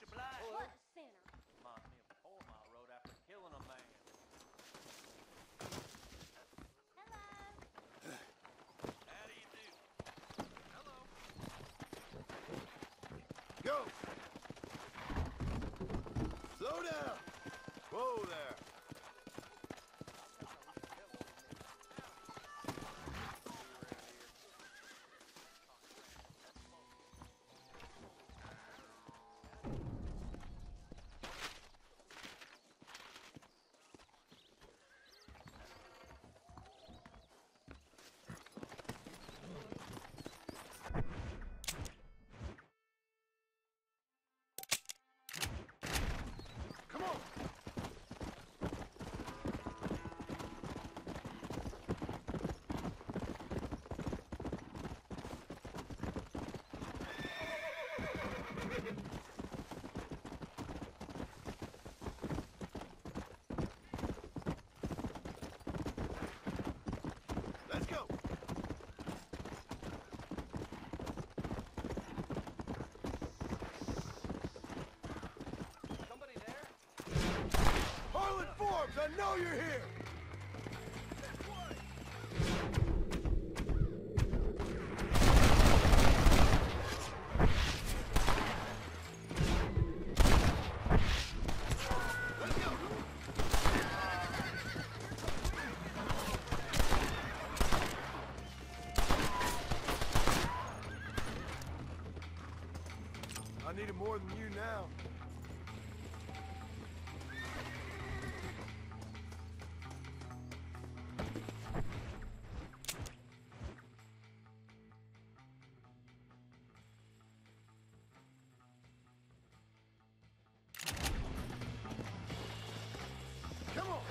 much obliged. What sinner? Reminds me of the poem I wrote after killing a man. Hello. How do you do? Hello. Go! Slow down! Whoa there! Come on! Let's go! Somebody there? Harlan Forbes, I know you're here! Let's go! I need it more than you now. Come on!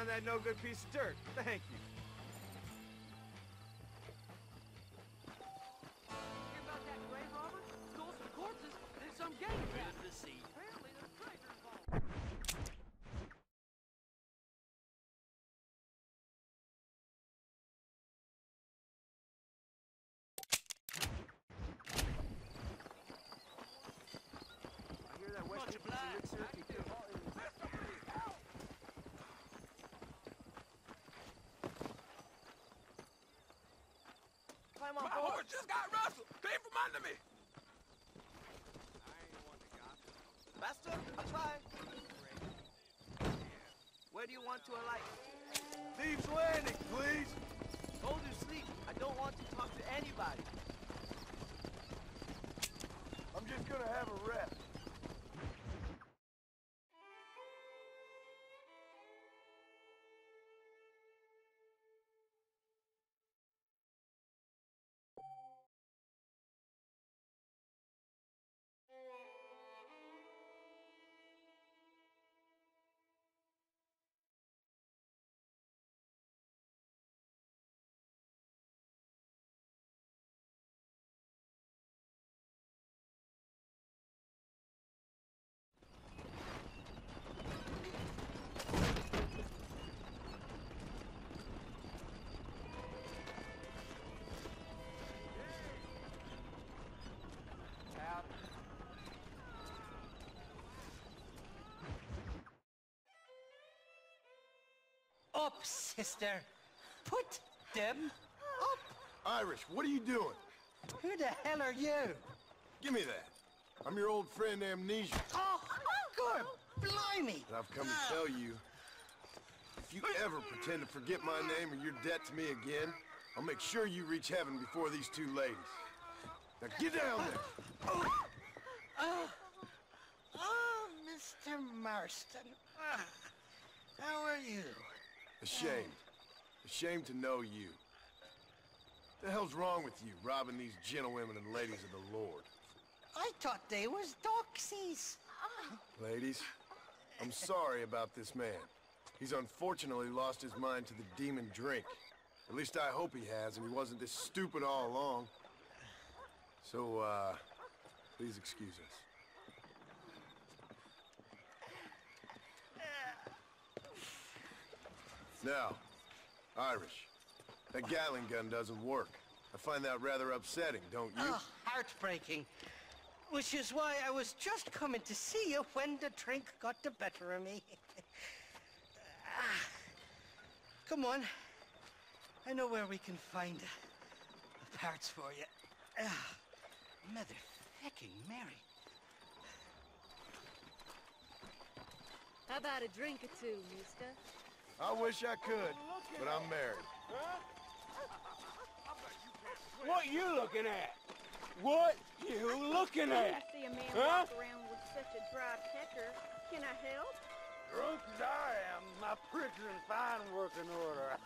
found that no-good piece of dirt. Thank you. Hear about that grave robber? Stole some corpses, then some gang attack. Good to see. Apparently there's treasure involved. I hear that West Indies elixir can cure all illnesses. Climb on My board. horse just got rustled. Came from under me. Master, I'll try. Where do you want to alight? Thieves Landing, please. Hold your sleep. I don't want to talk to anybody. I'm just gonna have a rest. Up, sister. Put them up. Irish, what are you doing? Who the hell are you? Give me that. I'm your old friend Amnesia. Oh, good. Blimey. And I've come to tell you, if you ever pretend to forget my name or your debt to me again, I'll make sure you reach heaven before these two ladies. Now get down there. Oh, Mr. Marston. How are you? Ashamed. Ashamed to know you. What the hell's wrong with you, robbing these gentlewomen and ladies of the Lord? I thought they was doxies. Ladies, I'm sorry about this man. He's unfortunately lost his mind to the demon drink. At least I hope he has, and he wasn't this stupid all along. So, please excuse us. Now, Irish, that Gatling gun doesn't work. I find that rather upsetting, don't you? Oh, heartbreaking. Which is why I was just coming to see you when the drink got the better of me. Come on. I know where we can find the parts for you. Mother-fucking Mary. How about a drink or two, mister? I wish I could, but I'm married. What you looking at? What you looking I at? see a man Huh? walk around with such a dry pecker. Can I help? Drunk as I am, my pricker in fine working order.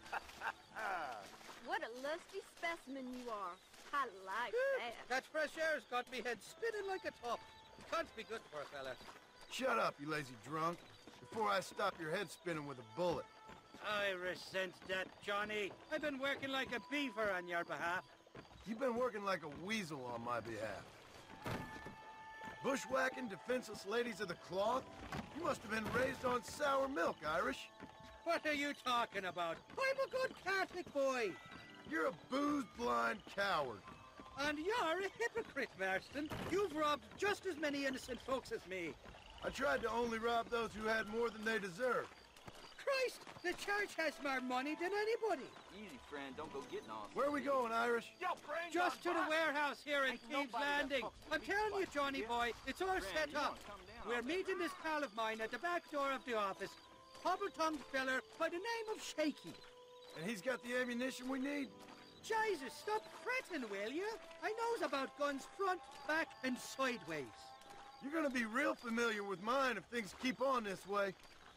What a lusty specimen you are. I like that. That fresh air's got me head spinning like a top. Can't be good for a fella. Shut up, you lazy drunk, before I stop your head spinning with a bullet. I resent that, Johnny. I've been working like a beaver on your behalf. You've been working like a weasel on my behalf. Bushwhacking defenseless ladies of the cloth? You must have been raised on sour milk, Irish. What are you talking about? I'm a good Catholic boy. You're a booze-blind coward. And you're a hypocrite, Marston. You've robbed just as many innocent folks as me. I tried to only rob those who had more than they deserved. Christ, the church has more money than anybody. Easy, friend. Don't go getting all. Where are we going, Irish? Yo, friend, Just to the warehouse here in Ain't Thieves nobody that Landing. fucks with I'm me telling you, twice, Johnny yeah? boy, it's all Friend, set you up. wanna come down We're off that meeting this pal of mine at the back door of the office. Hobble-tongued feller by the name of Shaky. And he's got the ammunition we need? Jesus, stop fretting, will you? I knows about guns front, back, and sideways. You're gonna be real familiar with mine if things keep on this way.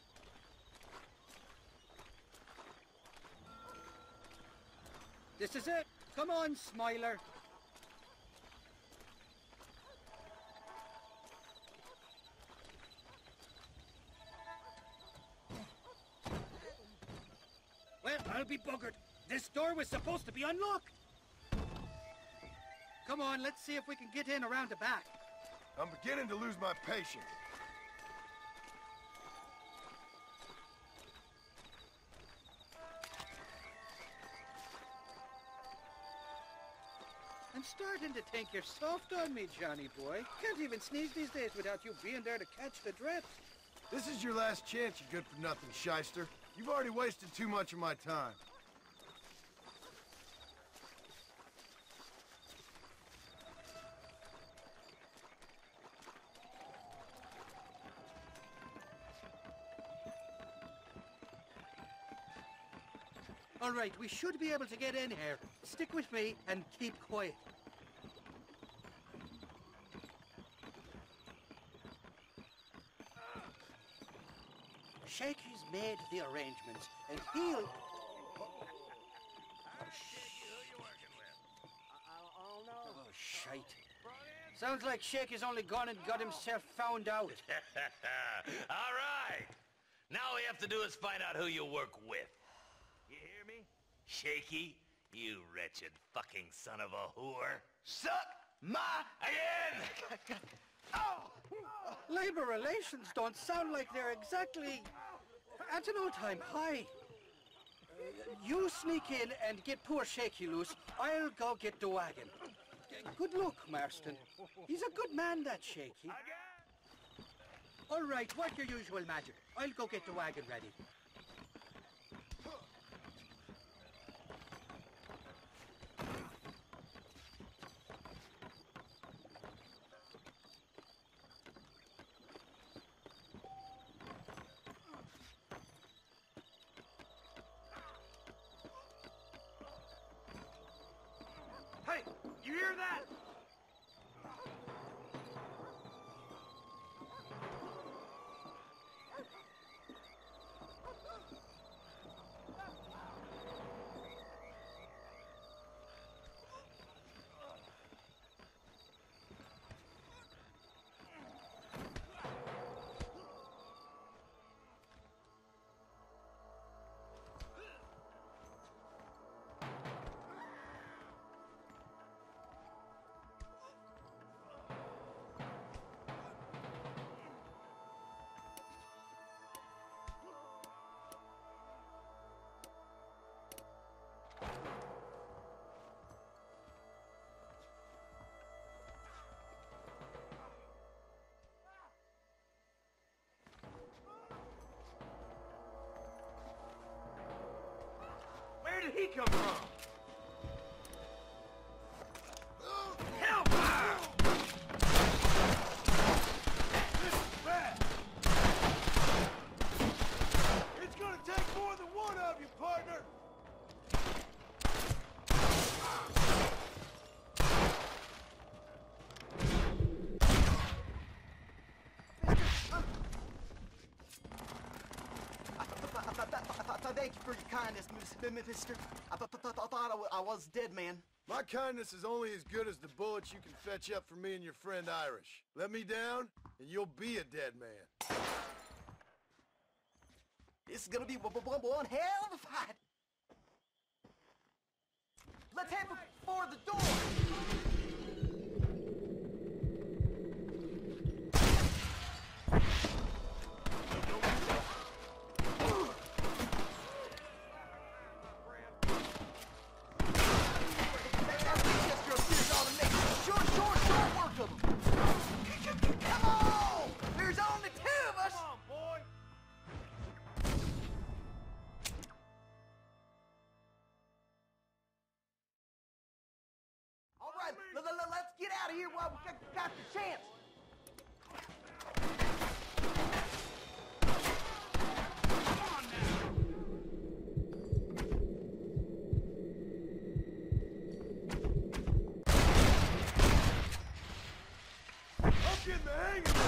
This is it. Come on, Smiler. I'll be buggered. This door was supposed to be unlocked. Come on, let's see if we can get in around the back. I'm beginning to lose my patience. I'm starting to think you're soft on me, Johnny boy. Can't even sneeze these days without you being there to catch the drips. This is your last chance, you good-for-nothing shyster. You've already wasted too much of my time. All right, we should be able to get in here. Stick with me and keep quiet. Shakey's made the arrangements, and he'll... Oh, shite. Sounds like Shakey's only gone and got himself found out. All right. Now all we have to do is find out who you work with. You hear me? Shaky, you wretched fucking son of a whore. Suck my again! Oh! Labor relations don't sound like they're exactly at an all-time high. You sneak in and get poor Shaky loose. I'll go get the wagon. Good luck, Marston. He's a good man, that Shaky. All right, work your usual magic. I'll go get the wagon ready. Hey, you hear that? Where did he come from? Hellfire! This is bad. It's gonna take more than one of you, partner. Thank you for your kindness, mister. I thought I was dead, man. My kindness is only as good as the bullets you can fetch up for me and your friend Irish. Let me down, and you'll be a dead man. This is gonna be one hell of a fight. Let's head for the door. Let's get out of here while we got the chance. Come on now. I'm getting the hang of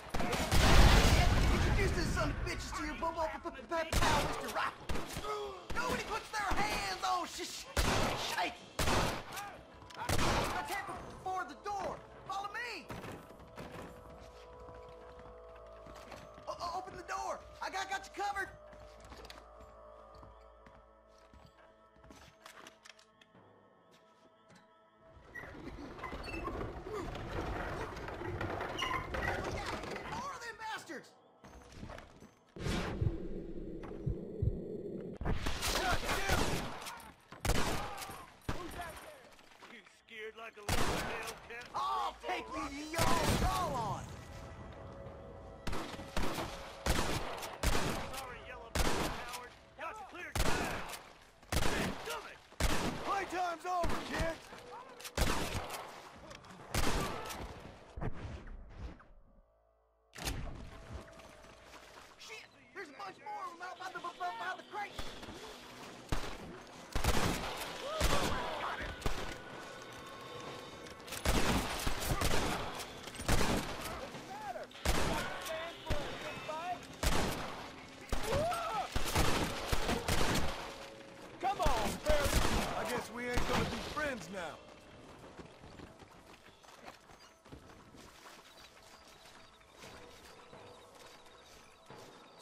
it. Introduce this son of bitches to your pal, Mr. Rifle. Nobody puts their hands on Shaky. Let's head for the door. Follow me. Open the door. I got you covered.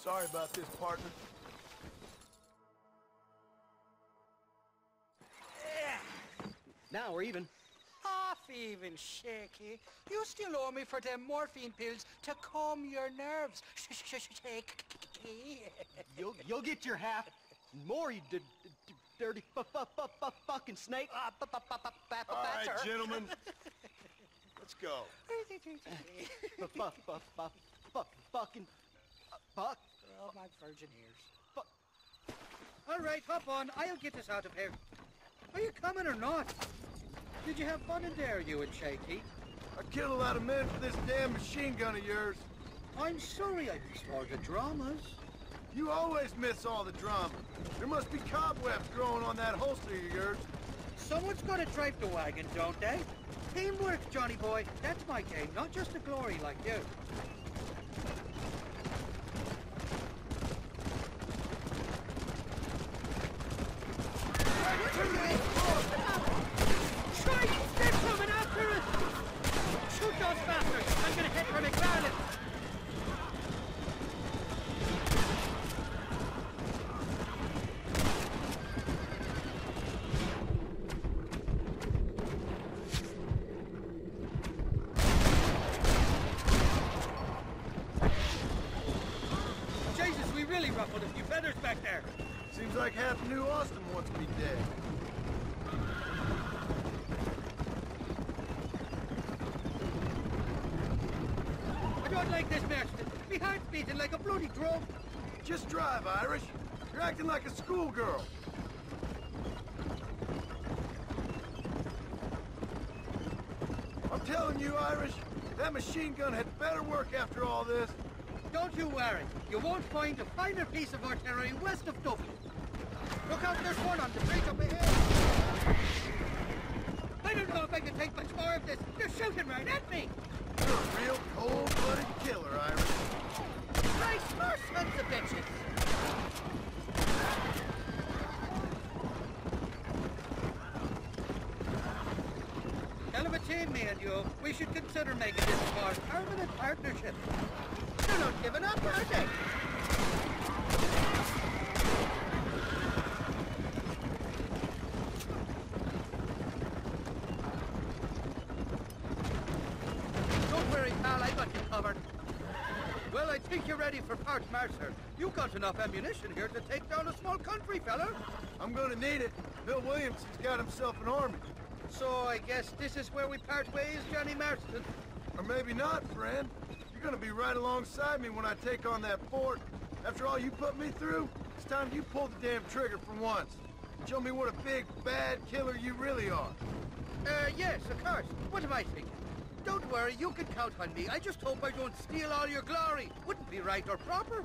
Sorry about this, partner. Now we're even. Half even, Shaky. You still owe me for them morphine pills to calm your nerves. Shaky. You'll get your half. More, you dirty fucking snake. All right, gentlemen. Let's go. Fucking fuck. Oh, my virgin ears. All right, hop on. I'll get us out of here. Are you coming or not? Did you have fun in there, you and Shaky? I killed a lot of men for this damn machine gun of yours. I'm sorry I missed all the dramas. You always miss all the drama. There must be cobwebs growing on that holster of yours. Someone's got to drive the wagon, don't they? Teamwork, Johnny boy. That's my game, not just the glory like you. They're coming after us! Shoot those bastards! I'm gonna hit for McFarlane! Jesus, we really ruffled a few feathers back there. Seems like half New Austin wants me dead. I don't like this, Marston. My heart's beating like a bloody drum. Just drive, Irish. You're acting like a schoolgirl. I'm telling you, Irish, that machine gun had better work after all this. Don't you worry. You won't find a finer piece of artillery west of Dublin. Look out, there's one on the bridge up ahead. I don't know if I can take much more of this. They're shooting right at me. You're a real cold-blooded killer, Irish. Nice first, sons of bitches. Hell of a team, me and you. We should consider making this a more permanent partnership. They're not giving up, are they? Don't worry, pal, I got you covered. Well, I think you're ready for part martyr. You got enough ammunition here to take down a small country, fella. I'm gonna need it. Bill Williamson's got himself an army. So I guess this is where we part ways, Johnny Marston. Or maybe not, friend. You're gonna be right alongside me when I take on that fort. After all you put me through, it's time you pull the damn trigger for once. Show me what a big, bad killer you really are. Yes, of course. What am I thinking? Don't worry, you can count on me. I just hope I don't steal all your glory. Wouldn't be right or proper.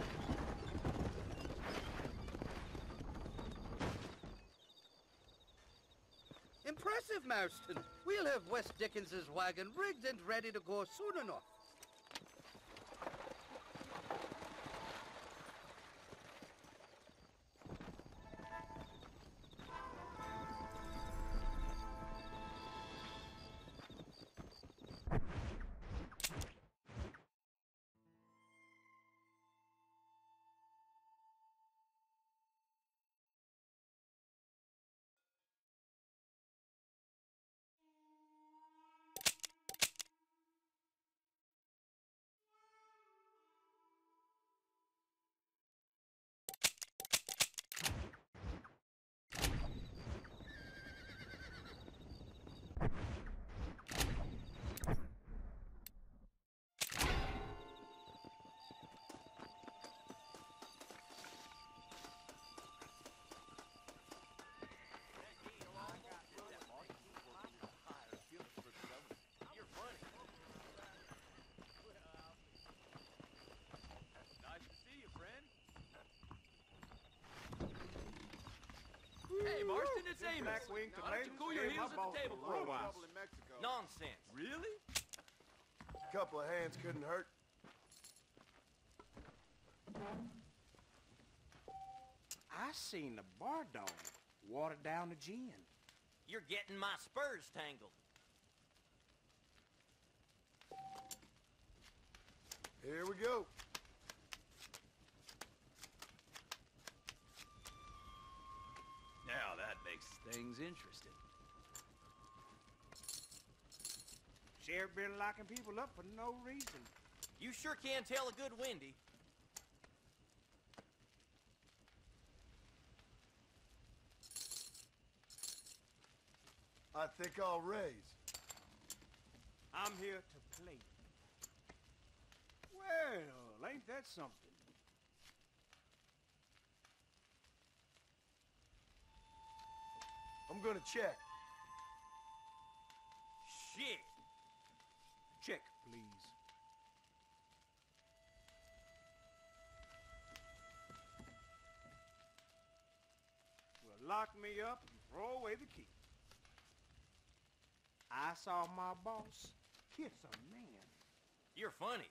Impressive, Marston. We'll have West Dickens's wagon rigged and ready to go soon enough. Hey, Marston, it's Amos. Why don't you cool your heels at the table for a while? Nonsense. Really? A couple of hands couldn't hurt. I seen the bar dog water down the gin. You're getting my spurs tangled. Here we go. Things interesting. Sheriff been locking people up for no reason. You sure can tell a good Wendy. I think I'll raise. I'm here to play. Well, ain't that something? I'm gonna check. Shit. Check, please. Well, lock me up and throw away the key. I saw my boss kiss a man. You're funny.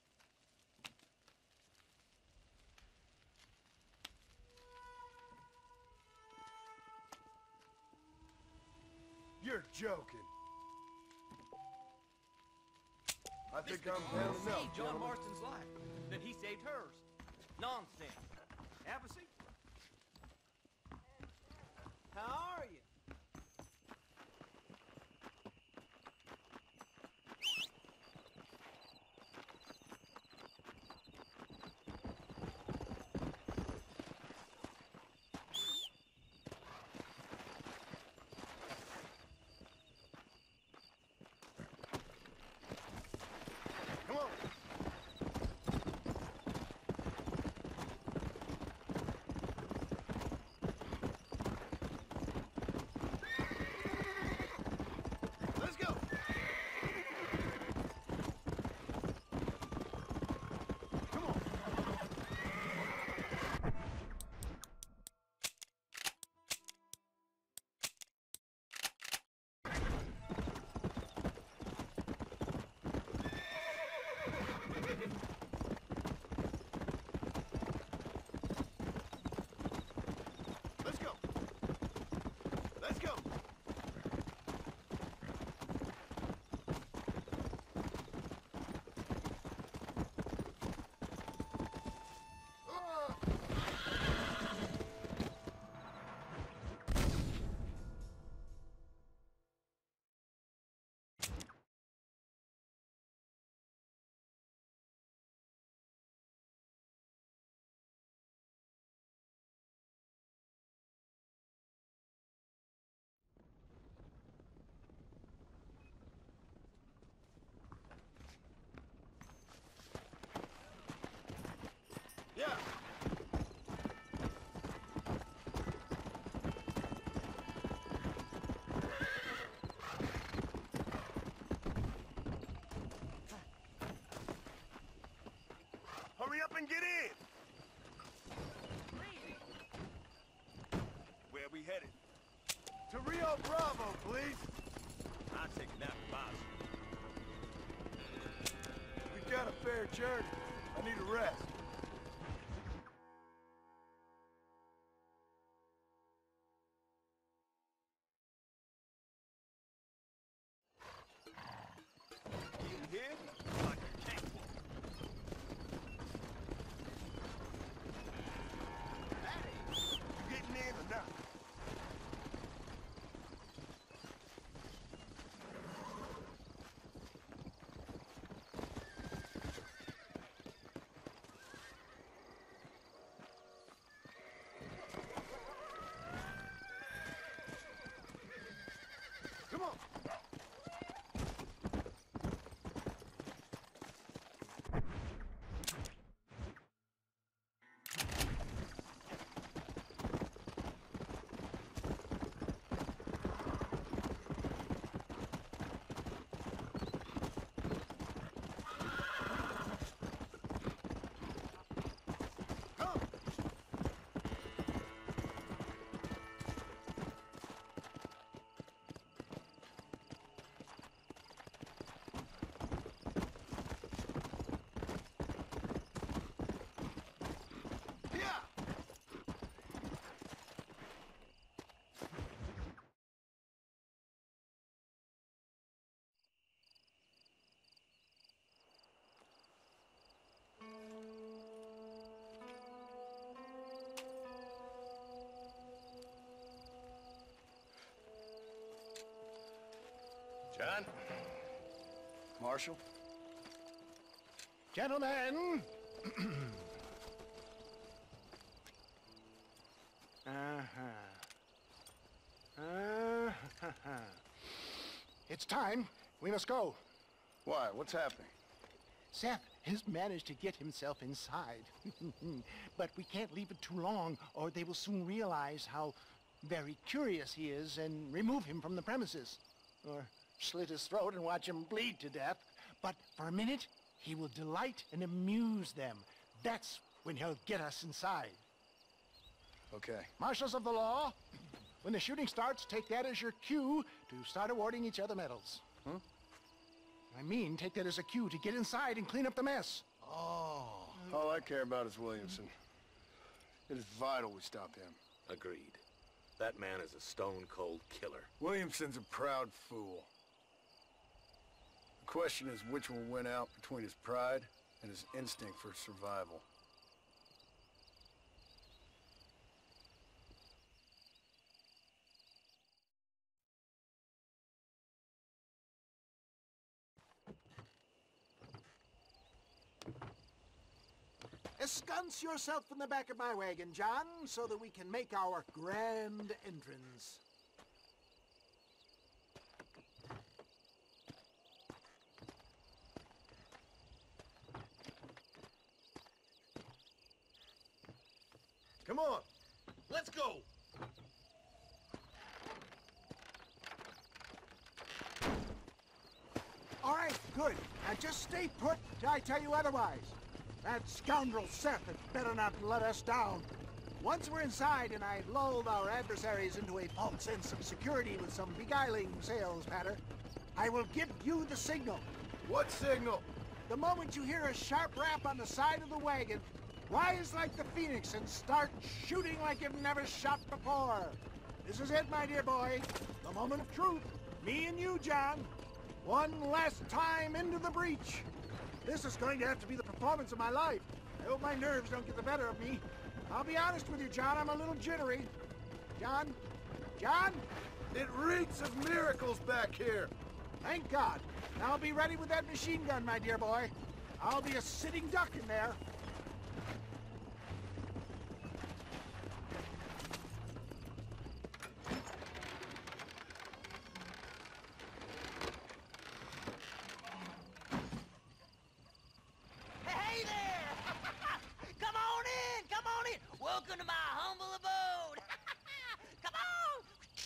You're joking. I think Mr. I'm Ging down saved enough, John gentlemen. Marston's life. Then he saved hers. Nonsense. Have a seat. How are you? Come on. Let's go. Come on. Let's go. Let's go. Yeah. Hurry up and get in. Where we headed? To Rio Bravo, please. I'll take a nap in my We've got a fair journey. I need a rest. You here? Like a tank. Hey, you getting in or not? John. Marshal? Gentlemen. It's time. We must go. Why? What's happening? Seth has managed to get himself inside. But we can't leave it too long, or they will soon realize how very curious he is and remove him from the premises. Or slit his throat and watch him bleed to death. But for a minute, he will delight and amuse them. That's when he'll get us inside. Okay. Marshals of the law, when the shooting starts, take that as your cue to start awarding each other medals. Huh? I mean, take that as a cue to get inside and clean up the mess. Oh. All I care about is Williamson. It is vital we stop him. Agreed. That man is a stone-cold killer. Williamson's a proud fool. The question is which will win out between his pride and his instinct for survival. Ensconce yourself in the back of my wagon, John, so that we can make our grand entrance. Come on! Let's go! All right, good. Now just stay put till I tell you otherwise. That scoundrel Seth had better not let us down. Once we're inside and I've lulled our adversaries into a false sense of security with some beguiling sales patter, I will give you the signal. What signal? The moment you hear a sharp rap on the side of the wagon, rise like the phoenix and start shooting like you've never shot before. This is it, my dear boy. The moment of truth. Me and you, John. One last time into the breach. This is going to have to be the performance of my life. I hope my nerves don't get the better of me. I'll be honest with you, John, I'm a little jittery. John? John? It reeks of miracles back here. Thank God. Now I'll be ready with that machine gun, my dear boy. I'll be a sitting duck in there. Hey there! Come on in! Come on in! Welcome to my humble abode! Come on!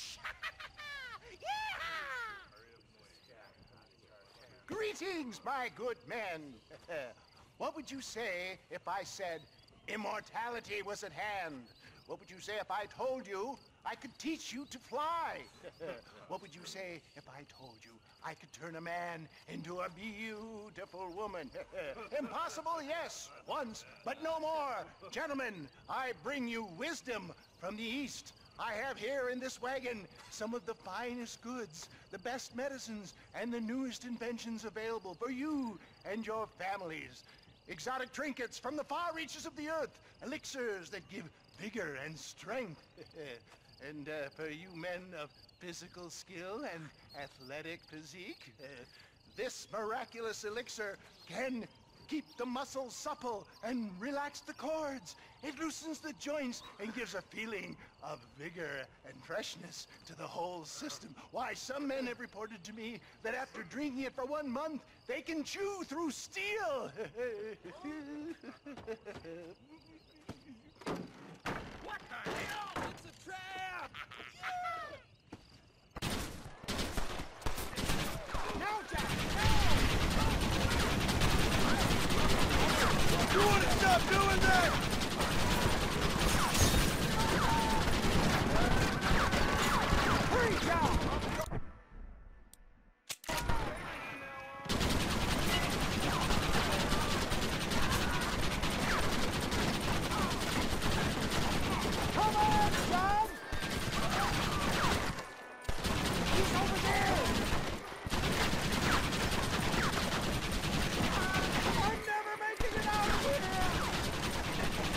Yeah! Greetings, my good men. What would you say if I said immortality was at hand? What would you say if I told you I could teach you to fly? What would you say if I told you I could turn a man into a beautiful woman? Impossible, yes, once, but no more. Gentlemen, I bring you wisdom from the East. I have here in this wagon some of the finest goods, the best medicines, and the newest inventions available for you and your families. Exotic trinkets from the far reaches of the earth, elixirs that give vigor and strength. And for you men of physical skill and athletic physique, this miraculous elixir can keep the muscles supple and relax the cords. It loosens the joints and gives a feeling of vigor and freshness to the whole system. Why, some men have reported to me that after drinking it for 1 month, they can chew through steel. What the hell? It's a trap! Now, Jack, You want to stop doing that? hurry, John! Come on, John! He's over there! I'm never making it out of here!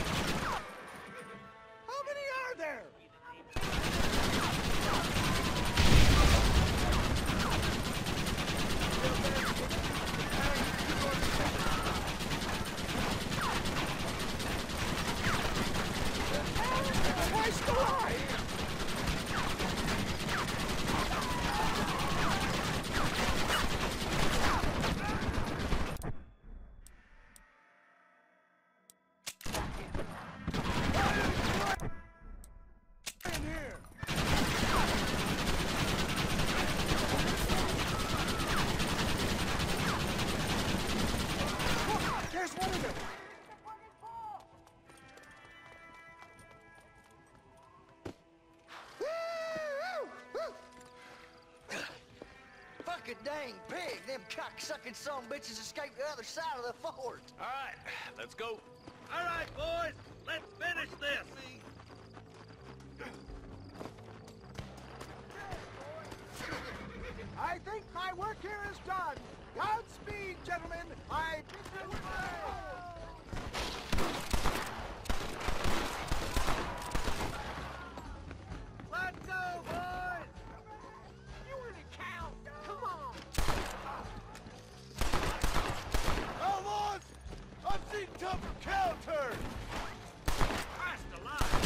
dang big. Them cock-sucking son-bitches escaped the other side of the fort. All right, let's go. All right, boys, let's finish this. I think my work here is done. Godspeed, gentlemen. I bid you Let's go, boys! You were the cow. Come on. Outlaws! I've seen tougher cow turds! Christ alive!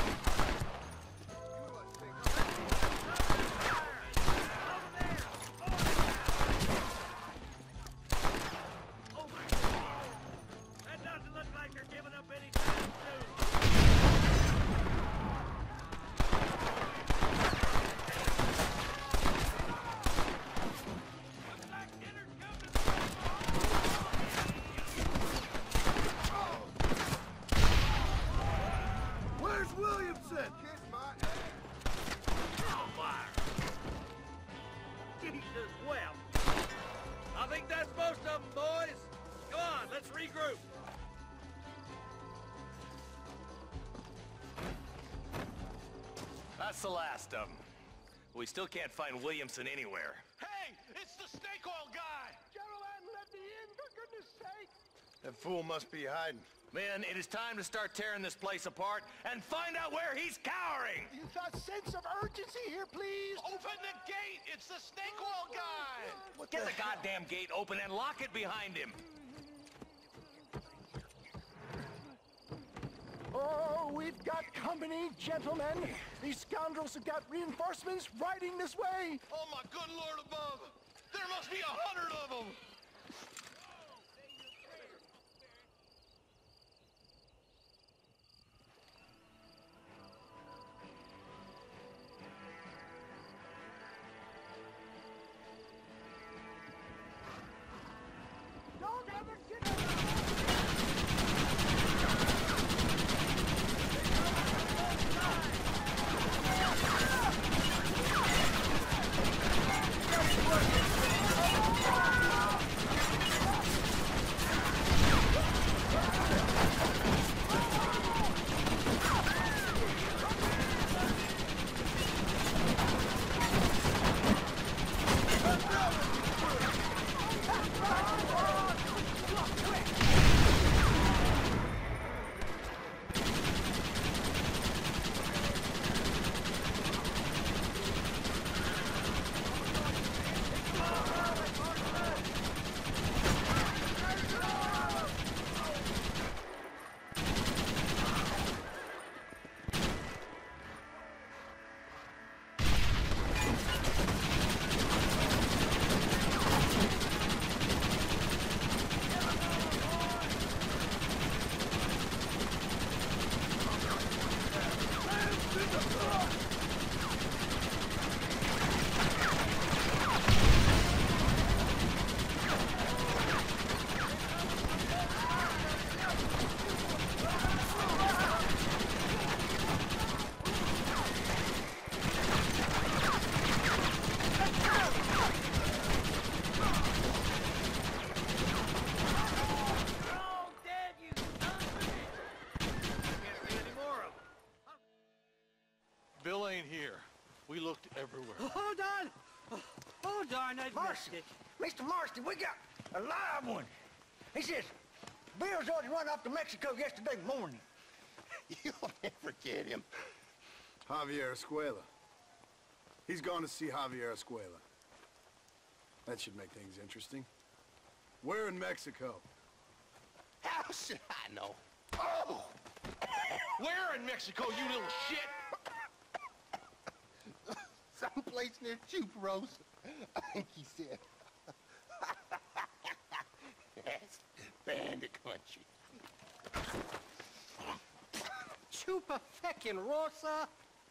Oh my God! That doesn't look like they're giving up any time soon. Looks like dinner's coming. Where's Williamson? Kiss my ass. Hellfire! Jesus wept. I think that's most of them, boys. Come on, let's regroup. That's the last of them. We still can't find Williamson anywhere. Hey! It's the snake oil guy! Gentlemen, let me in, for goodness sake. That fool must be hiding. Men, it is time to start tearing this place apart and find out where he's cowering! A sense of urgency here, please. Open the gate! It's the snake oil guy! Get the goddamn gate open and lock it behind him! Oh, we've got company, gentlemen. These scoundrels have got reinforcements riding this way. Oh my good lord above! There must be 100 of them! Don't ever get Bill ain't here. We looked everywhere. Hold on! Oh, darn, I've missed Marston, it. Mr. Marston, we got a live one. He says, Bill's already run off to Mexico yesterday morning. You'll never get him. Javier Escuela. He's gone to see Javier Escuela. That should make things interesting. Where in Mexico? How should I know? Oh! Where in Mexico, you little shit? Someplace near Chuparos, I think he said. That's bandit country. Chupa feckin' Rosa.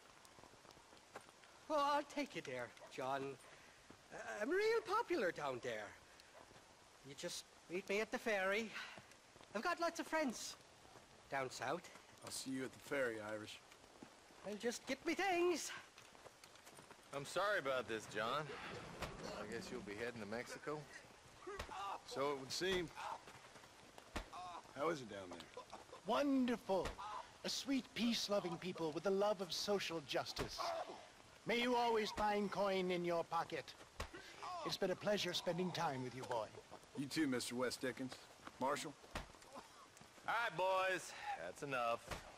Well, I'll take you there, John. I'm real popular down there. You just meet me at the ferry. I've got lots of friends down south. I'll see you at the ferry, Irish. I'll just get me things. I'm sorry about this, John. I guess you'll be heading to Mexico? So it would seem. How is it down there? Wonderful. A sweet, peace-loving people with the love of social justice. May you always find coin in your pocket. It's been a pleasure spending time with you, boy. You too, Mr. West Dickens. Marshal? All right, boys. That's enough.